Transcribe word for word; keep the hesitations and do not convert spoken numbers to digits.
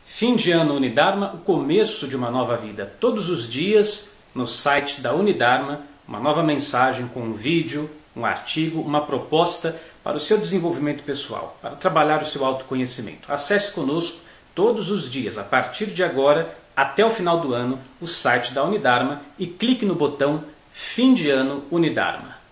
Fim de ano Unidarma, o começo de uma nova vida. Todos os dias, no site da Unidarma, uma nova mensagem com um vídeo, um artigo, uma proposta para o seu desenvolvimento pessoal, para trabalhar o seu autoconhecimento. Acesse conosco todos os dias, a partir de agora, até o final do ano, o site da Unidarma e clique no botão Fim de ano Unidarma.